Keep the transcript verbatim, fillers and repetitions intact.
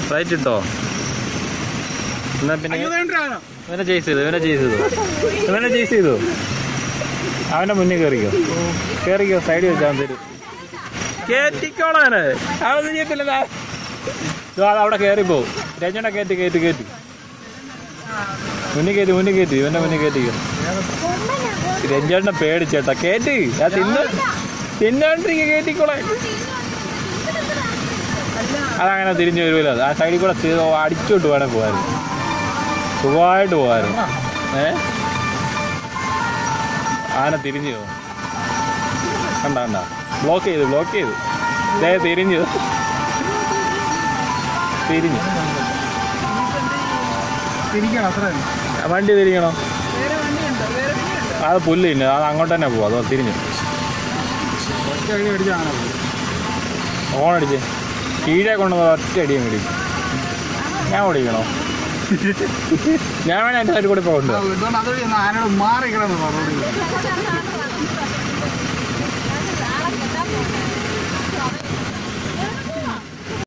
Right ഇട്ടോ. എന്നാ പിന്നെ ഇവനെ ചേസ് ചെയ്തു ഇവനെ ചേസ് ചെയ്തു ഇവനെ ചേസ് ചെയ്തു അവന്റെ മുന്നിൽ കയറിക്കോ കയറിക്കോ സൈഡിൽ വെച്ചാൽ തരും കേറ്റിക്കോളാന് അതൊന്നും ചെയ്യത്തില്ല. അവിടെ കയറിപ്പോ രഞ്ജന കയറ്റി കയറ്റി കയറ്റി മുന്നിൽ കയറ്റി മുന്നിൽ കയറ്റി ഇവന്റെ മുന്നിൽ കയറ്റിക്കോ. രഞ്ജനെ പേടിച്ചേട്ടാ കയറ്റി ആ തിന്ന തിന്നോണ്ടിരിക്കുക കയറ്റിക്കോളെ. അതങ്ങനെ തിരിഞ്ഞു വരുമല്ലോ. ആ സൈഡിൽ കൂടെ അടിച്ചോട്ട് വേണേ പോകായിരുന്നു സുഖമായിട്ട് പോകായിരുന്നു. ഏ ആന തിരിഞ്ഞു കണ്ട കണ്ട ബ്ലോക്ക് ചെയ്തു ബ്ലോക്ക് ചെയ്തു ദേ തിരിഞ്ഞു തിരിഞ്ഞു വണ്ടി തിരിഞ്ഞണോ? അത് പുല്ല് തിന്നു അത് അങ്ങോട്ട് തന്നെ പോവാ. അതോ തിരിഞ്ഞു ഓണടിച്ചേ കീഴെ കൊണ്ടുവന്ന ഒറ്റ അടിയും മേടിക്കും. ഞാൻ ഓടിക്കണോ? ഞാൻ വേണേ എൻ്റെ സൈഡിൽ കൂടെ പോകണ്ടോ?